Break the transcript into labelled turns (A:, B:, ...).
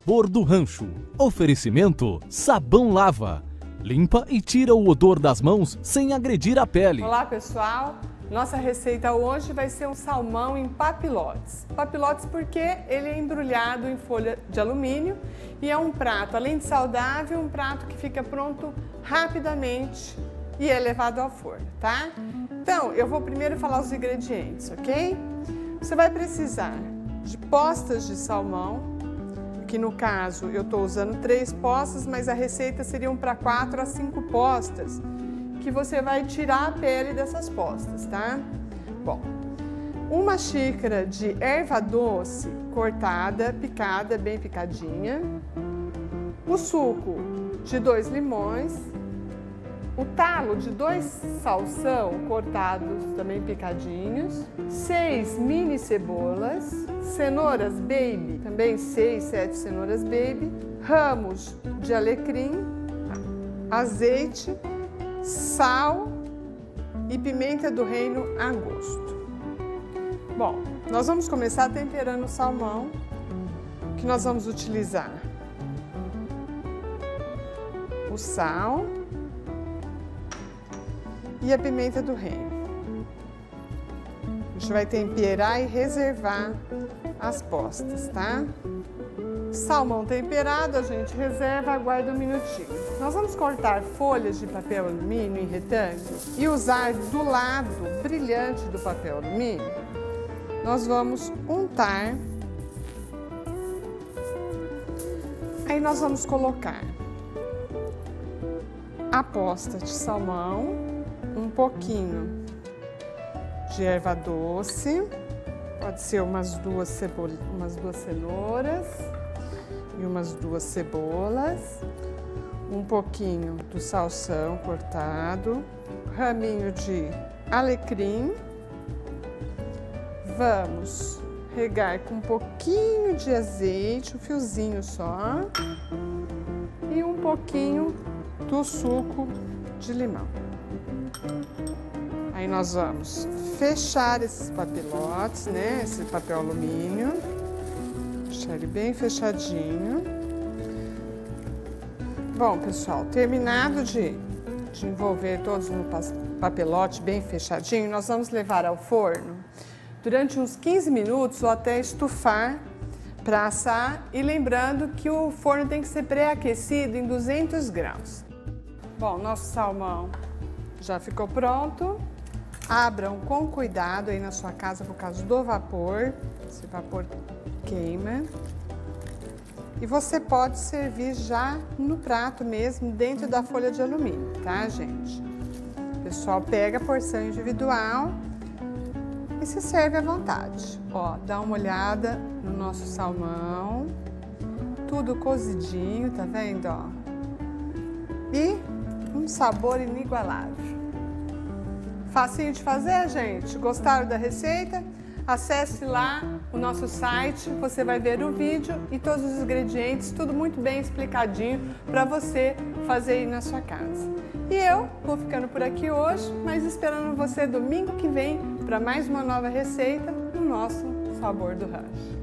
A: Sabor do Rancho. Oferecimento Sabão Lava. Limpa e tira o odor das mãos sem agredir a pele.
B: Olá pessoal, nossa receita hoje vai ser um salmão em papilotes. Papilotes porque ele é embrulhado em folha de alumínio e é um prato, além de saudável, um prato que fica pronto rapidamente e é levado ao forno, tá? Então, eu vou primeiro falar os ingredientes, ok? Você vai precisar de postas de salmão, que no caso eu estou usando 3 postas, mas a receita seriam para 4 a 5 postas, que você vai tirar a pele dessas postas, tá? Bom, 1 xícara de erva doce cortada, picada, bem picadinha, o suco de 2 limões, o talo de 2 salsão cortados, também picadinhos, 6 mini cebolas, cenouras baby, também 6, 7 cenouras baby, ramos de alecrim, azeite, sal e pimenta do reino a gosto. Bom, nós vamos começar temperando o salmão, que nós vamos utilizar o sal e a pimenta do reino. A gente vai temperar e reservar as postas, tá? Salmão temperado, a gente reserva, aguarda um minutinho. Nós vamos cortar folhas de papel alumínio em retângulo e usar do lado brilhante do papel alumínio. Nós vamos untar. Aí nós vamos colocar a posta de salmão, um pouquinho de erva doce, pode ser umas duas cenouras e umas 2 cebolas, um pouquinho do salsão cortado, raminho de alecrim. Vamos regar com um pouquinho de azeite, um fiozinho só, e um pouquinho do suco de limão. Aí nós vamos fechar esses papilotes, né? Esse papel alumínio, deixar ele bem fechadinho. Bom, pessoal, terminado de envolver todos no papelote bem fechadinho, nós vamos levar ao forno durante uns 15 minutos ou até estufar para assar. E lembrando que o forno tem que ser pré-aquecido em 200 graus. Bom, nosso salmão já ficou pronto. Abram com cuidado aí na sua casa por causa do vapor. Esse vapor queima. E você pode servir já no prato mesmo, dentro da folha de alumínio, tá, gente? O pessoal pega a porção individual e se serve à vontade. Ó, dá uma olhada no nosso salmão. Tudo cozidinho, tá vendo, ó? E um sabor inigualável. Facinho de fazer, gente? Gostaram da receita? Acesse lá o nosso site, você vai ver o vídeo e todos os ingredientes, tudo muito bem explicadinho para você fazer aí na sua casa. E eu vou ficando por aqui hoje, mas esperando você domingo que vem para mais uma nova receita no nosso Sabor do Rancho.